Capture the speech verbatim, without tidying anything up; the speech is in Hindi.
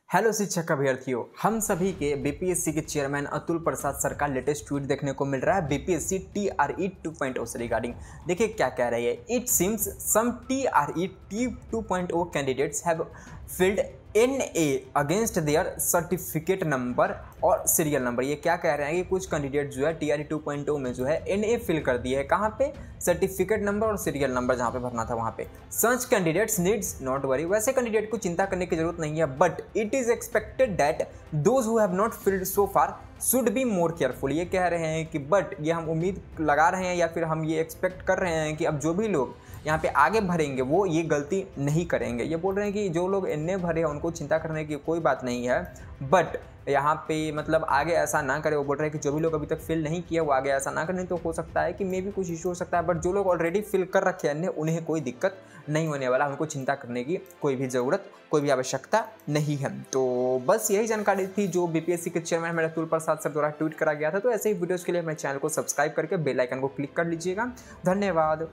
हेलो शिक्षक अभ्यर्थियों, हम सभी के बीपीएससी के चेयरमैन अतुल प्रसाद सर का लेटेस्ट ट्वीट देखने को मिल रहा है BPSC TRE two point O से रिगार्डिंग। देखिए क्या कह रही है। It seems some TRE T two point O candidates have filled N A against their certificate number और सीरियल नंबर। ये क्या कह रहे हैं कि कुछ कैंडिडेट जो है टीआरई टू पॉइंट ओ में जो है एन ए फिल कर दिए है। कहाँ पे? सर्टिफिकेट नंबर और सीरियल नंबर जहाँ पे भरना था वहाँ पे। Such candidates needs not worry. वैसे कैंडिडेट को चिंता करने की जरूरत नहीं है, but it is expected that those who have not filled so far should be more careful. ये कह रहे हैं कि बट ये हम उम्मीद लगा रहे हैं या फिर हम ये एक्सपेक्ट कर रहे हैं कि अब जो भी लोग यहाँ पे आगे भरेंगे वो ये गलती नहीं करेंगे। ये बोल रहे हैं कि जो लोग एन ए भरे हैं उनको चिंता करने की कोई बात नहीं है, बट यहाँ पे मतलब आगे ऐसा ना करे। वो बोल रहे हैं कि जो भी लोग अभी तक फिल नहीं किया वो आगे ऐसा ना करें, तो हो सकता है कि मे भी कुछ इशू हो सकता है, बट जो लोग ऑलरेडी फिल कर रखे हैं उन्हें कोई दिक्कत नहीं होने वाला। उनको चिंता करने की कोई भी ज़रूरत, कोई भी आवश्यकता नहीं है। तो बस यही जानकारी थी जो बीपीएससी के चेयरमैन मेरे अतुल प्रसाद सर द्वारा ट्वीट करा गया था। तो ऐसे ही वीडियोज़ के लिए मेरे चैनल को सब्सक्राइब करके बेल आइकन को क्लिक कर लीजिएगा। धन्यवाद।